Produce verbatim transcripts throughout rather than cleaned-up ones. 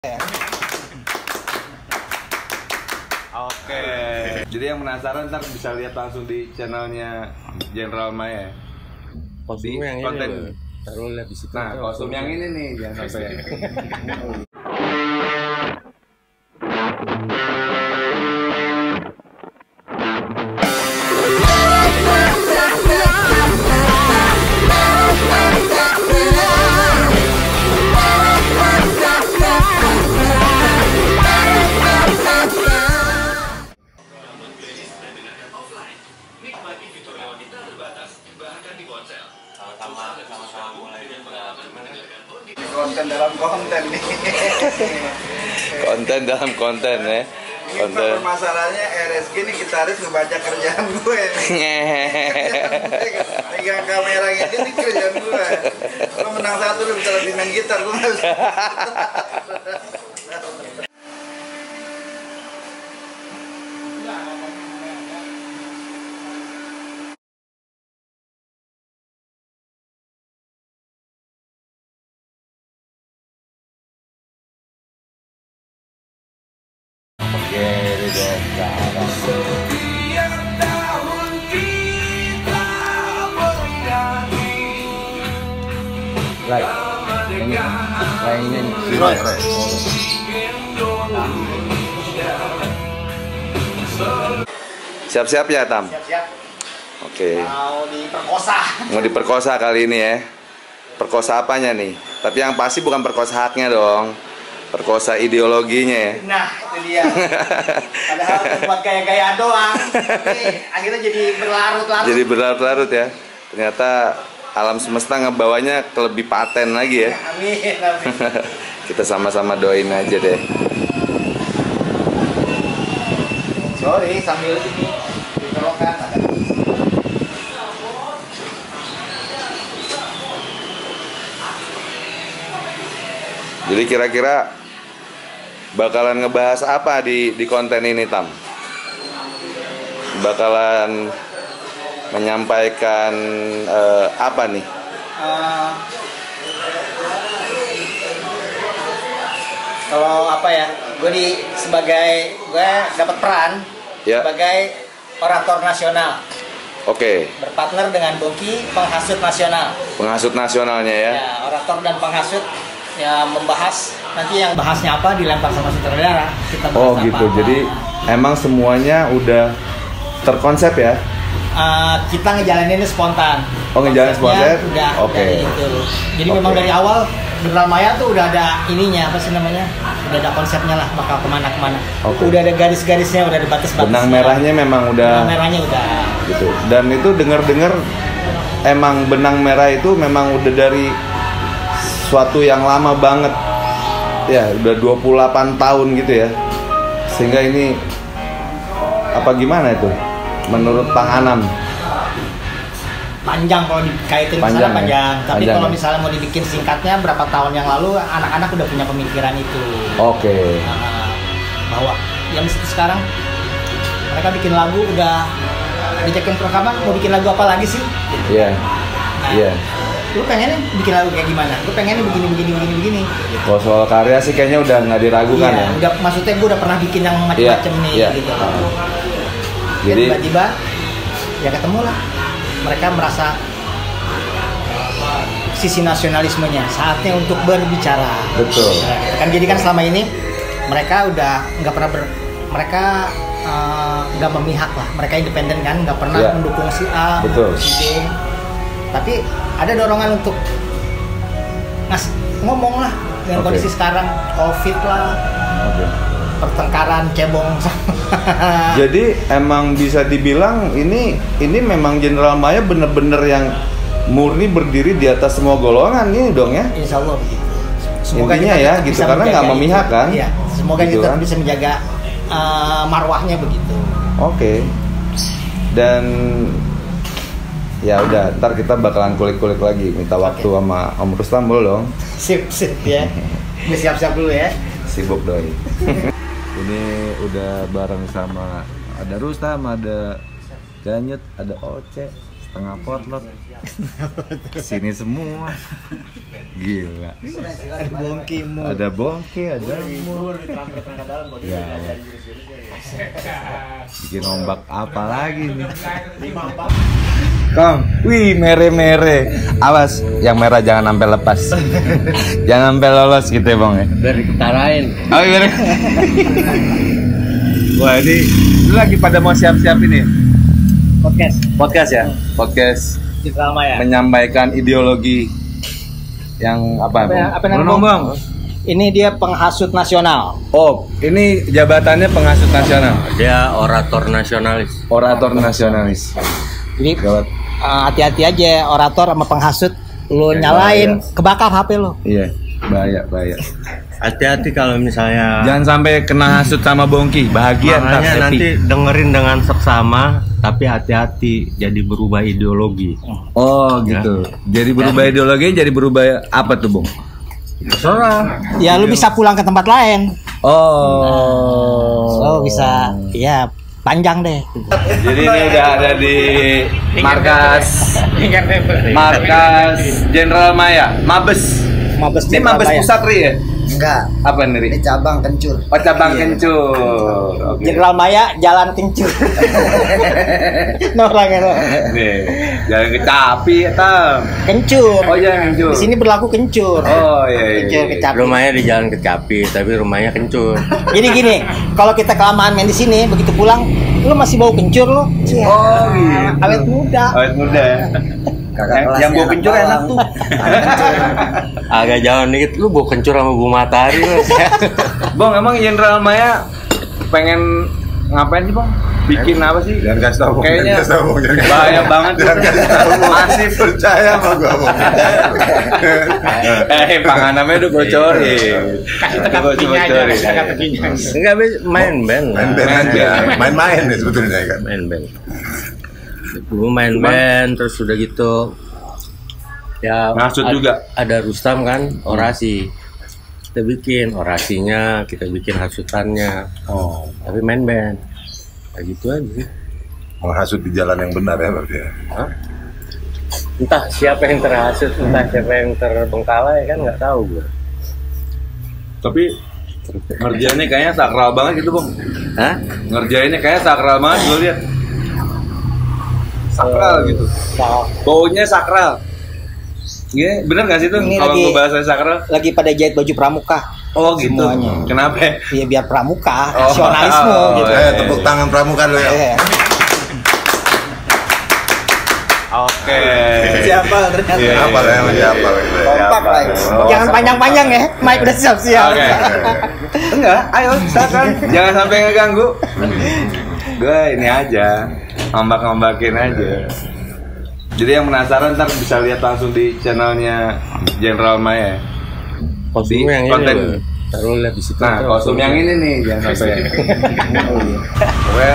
Oke. Jadi yang penasaran ntar bisa lihat langsung di channelnya General Maya. Kostum yang konten. ini taruh lihat di situ. Nah, kostum yang ini nih jangan sampai. Konten dalam konten nih. Konten dalam konten ya. Konten. Masalahnya R S G nih gitaris ngebaca kerjaan gue nih. Pegang kamera gini nih kerjaan gue. Lo menang satu lo bisa lebih main gitar gue nggak bisa. Oke, udah sekarang. Setiap tahun kita bernyanyi Like, ini, like ini, Right, right. Indonesia. Siap-siap ya Tam. Siap-siap. Oke. Mau diperkosa. Mau diperkosa kali ini ya. Perkosa apanya nih? Tapi yang pasti bukan perkosa haknya dong. Perkosa ideologinya ya. Nah, itu dia. Padahal buat gaya-gaya doang. Tapi akhirnya jadi berlarut-larut. Jadi berlarut-larut ya. Ternyata alam semesta ngebawanya ke lebih paten lagi ya. Amin, amin. Kita sama-sama doain aja deh. Sorry, sambil ini ditolongkan. Jadi kira-kira bakalan ngebahas apa di di konten ini Tam? Bakalan menyampaikan eh, apa nih? Uh, kalau apa ya, gue di sebagai gue dapat peran Ya. sebagai orator nasional, Oke, berpartner dengan Boki penghasut nasional. penghasut nasionalnya ya. Ya, orator dan penghasut ya membahas nanti yang bahasnya apa dilempar sama sutradara. Kita bahas Oh apa. gitu. Jadi emang semuanya udah terkonsep ya. Uh, kita ngejalaninnya spontan. Oh, ngejalanin Konsepnya spontan? Udah, Oke. udah gitu. Jadi Oke. memang dari awal General Maya tuh udah ada ininya, apa sih namanya? Udah ada konsepnya lah, bakal kemana-kemana. Oke. Udah ada garis-garisnya, udah ada batas-batasnya. Benang merahnya memang udah Benang merahnya udah. gitu. Dan itu dengar-dengar emang benang merah itu memang udah dari suatu yang lama banget. Ya, udah dua puluh delapan tahun gitu ya. Sehingga ini apa gimana itu? Menurut Bang Anam. Panjang kalau dikaitin Panjang, misalnya ya? panjang. Tapi Panjang, kalau ya? misalnya mau dibikin singkatnya, berapa tahun yang lalu anak-anak udah punya pemikiran itu. Oke. Nah, bahwa yang sekarang mereka bikin lagu udah dicekin perekaman, mau bikin lagu apa lagi sih? Iya. Nah, Iya. lu pengennya bikin lagu kayak gimana? Lu pengennya begini begini begini begini. Kalau soal karya sih kayaknya udah nggak diragukan Iya, ya. udah maksudnya gue udah pernah bikin yang macam-macam Iya, nih iya. gitu. Ah. Jadi Jadi tiba-tiba ya ketemu lah. Mereka merasa sisi nasionalismenya, saatnya untuk berbicara. betul. Nah, kan jadi kan selama ini mereka udah nggak pernah ber, mereka eh, nggak memihak lah, mereka independen kan, nggak pernah Iya. mendukung si A, Betul. mendukung si B. Tapi ada dorongan untuk ngas ngomong lah dengan Oke. kondisi sekarang, COVID lah, Oke. pertengkaran cebong. Jadi emang bisa dibilang ini ini memang General Maya bener-bener yang murni berdiri di atas semua golongan ini dong ya. Insya Allah begitu. Intinya ya, tetap gitu, bisa karena menjaga nggak memihak itu. kan? Iya, semoga Gitu kita kan? bisa menjaga eh, marwahnya begitu. Oke. Dan ya udah, ntar kita bakalan kulik-kulik lagi. Minta waktu Oke. sama Om Rustam boleh dong. Sip sip ya. Gue siap-siap dulu ya. Sibuk doi. Ini udah bareng sama ada Rustam, ada Ganyet, ada Oce. setengah potlot. Sini semua. Gila. Ada bongki mu. Ada bongke, ada mur. Ya, ya. Bikin ombak apa lagi nih? Kong, wih mere-mere. Awas, yang merah jangan sampai lepas. Jangan sampai lolos gitu ya, Bang ya. Dari ketarain. Oh iya. Wah, ini lu lagi pada mau siap-siap ini. Podcast Podcast ya? Podcast Citra Maya. menyampaikan ideologi yang apa? Apa ya- Bang? apa namanya, Belum, Bang? Bang. Ini dia penghasut nasional. Oh, ini jabatannya penghasut nasional, Dia orator nasionalis. orator nasionalis. Jadi Gawat. eh, hati-hati aja orator sama penghasut. Lu Ya, nyalain, bahaya. kebakar H P lu. Iya, bahaya, bahaya. Hati-hati kalau misalnya Jangan sampai kena hasut sama Bongki, bahagia ntar makanya happy. nanti dengerin dengan seksama, tapi hati-hati jadi berubah ideologi. Oh gitu. Jadi berubah ideologi, jadi berubah apa tuh, Bung? Terserah. Ya lu bisa pulang ke tempat lain. Oh. Lu bisa ya panjang deh. Jadi ini udah ada di markas markas Jenderal Maya, Mabes. Mabes Ini Mabes Maya. Pusat Ri ya? Enggak. Apa nih? Ri? Ini cabang kencur. Oh, cabang Kencur. Oke. Jenderal Maya jalan kencur. Norangnya lo. Nih, jangan kecapi eta. Kencur. Oh, jangan kencur. Di sini berlaku kencur. Oh, iya iya. Kencur iya. kecapi. Rumahnya di Jalan Kecapi, tapi rumahnya kencur. Jadi gini, kalau kita kelamaan main di sini, begitu pulang, lu masih bau kencur lu. Cia. Oh, gitu. Awet muda. Awet muda ya. Kakak Yang, kelasnya yang bawa anak kencur enak bawang. tuh. Agak jauh dikit, lu bawa kencur sama Bu Matahari Mas. Bang, emang Jenderal Maya pengen ngapain sih, Bang? Bikin apa sih? Jangan kasih tau, Bang. Kayaknya Jangan kasih tau, Bang. Jangan kasih bahaya tau. banget. Jangan kasih tau, Bang. Masif. Percaya sama gua, Bang. Eh, panganamnya udah bocorin. Udah bocorin. Enggak, Be, main band lah. Main band aja. Main-main ya sebetulnya kan. Main band. Gue main band, terus udah gitu ya Ngasut ad- juga. ada Rustam kan, orasi. Kita bikin orasinya, kita bikin hasutannya. Oh. Tapi main band. Kayak gitu aja sih. Menghasut di jalan yang benar ya berarti ya. Hah? Entah siapa yang terhasut, entah siapa yang terbengkalai kan nggak tahu gue. Tapi ngerjainnya kayaknya sakral banget gitu, Bang. Hah? Ngerjainnya kayaknya sakral banget gue lihat. Sakral gitu. Baunya sakral. Iya, bener gak sih tuh Ini kalau lagi- gue bahasa sakral? Lagi pada jahit baju pramuka. Oh gitu. Semuanya. Kenapa? Ya biar pramuka, Oh. nasionalisme Oh, gitu. iya. Eh, tepuk tangan pramuka dulu ya. Iya. Oke. Siapa ternyata? Iya. Apa lah yang lagi apa lagi? Kompak lah. Oh, Jangan panjang-panjang ya, Mike udah siap-siap. Oke. Enggak, ayo silakan. Jangan sampai ngeganggu. Gue ini aja, ngambak-ngambakin aja. Jadi yang penasaran ntar bisa lihat langsung di channelnya Jenderal Maya. Kostum yang ini konten. loh. Taruh lihat di situ. Nah, tuh, kostum yang ini nih jangan sampai. Pokoknya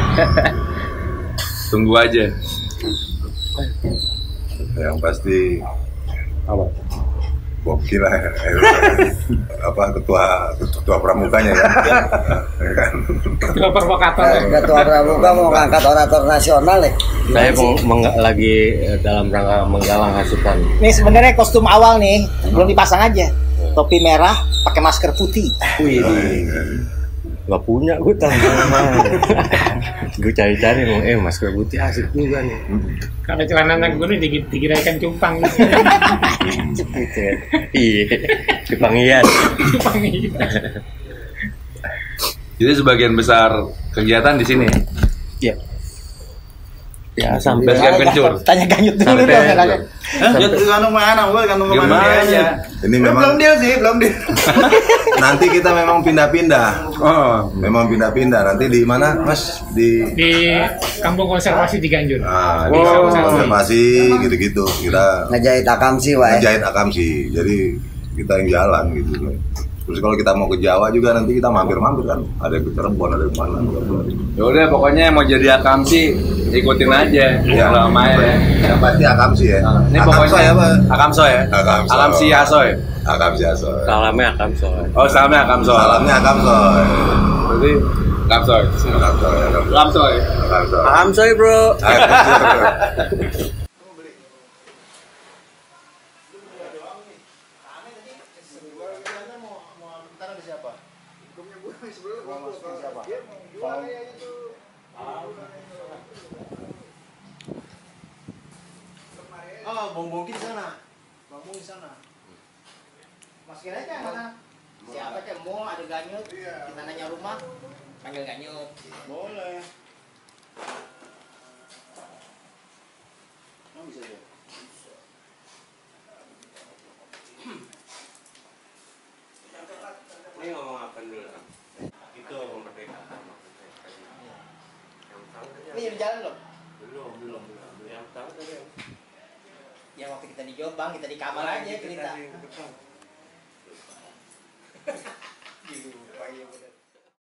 tunggu aja. Yang pasti Apa? Bongki lah. Eh, apa ketua ketua pramukanya ya. Ya kan? Ketua Pramuka mau ngangkat orator nasional ya. Saya meng- meng- lagi eh, dalam rangka menggalang hasutan. Nih sebenarnya kostum awal nih belum dipasang aja. Topi merah, pakai masker putih. Wih, Gak punya gue tangan. Gue cari-cari mau eh masker putih asik juga nih. Kalau celana anak gue nih dikira ikan cupang. Gitu ya. Iya. Kepangian. jadi sebagian besar kegiatan di sini. Iya. Ya sampai Basecamp Kencur. Tanya Ganyut dulu Sampai- dong. nanya. Ya tergantung mana, gue tergantung Gimana? kemana aja. Ini Belum memang belum deal sih, belum deal. nanti kita memang pindah-pindah. Oh, Memang pindah-pindah. Nanti di mana, Mas? Di Di kampung konservasi di Ganjur. Nah, di Oh. konservasi gitu-gitu. Kita Ngejahit akamsi, wae. ngejahit akamsi. Jadi kita yang jalan gitu. Terus kalau kita mau ke Jawa juga nanti kita mampir-mampir kan. Ada yang ke Cirebon, ada yang mana. ya udah pokoknya yang mau jadi akamsi ikutin aja Jenderal Maya ya. Yang pasti akamsi ya. Nah, ini Akamso pokoknya ya, Pak? Akamso ya. Akamso. Akamsi Asoy. Akamsi Asoy. salamnya akan soal. Oh, salamnya Akamso. Salamnya Akamso. Berarti Kamsoy. Kamsoy. Lamsoy. Kamsoy. Paham soy bro. Oh, bongbong di sana. Bongbong di sana. Masukin aja mana? Siapa cek mau ada ganyut? Kita nanya rumah, panggil ganyut. Boleh. Oh, bisa ya. Ini ngomong apa dulu? Itu Kemerdekaan. ini di jalan loh. Belum, belum, belum. Yang tahu tadi. Yang waktu kita di Jombang, kita di kamar aja cerita. Lupa, iya bener.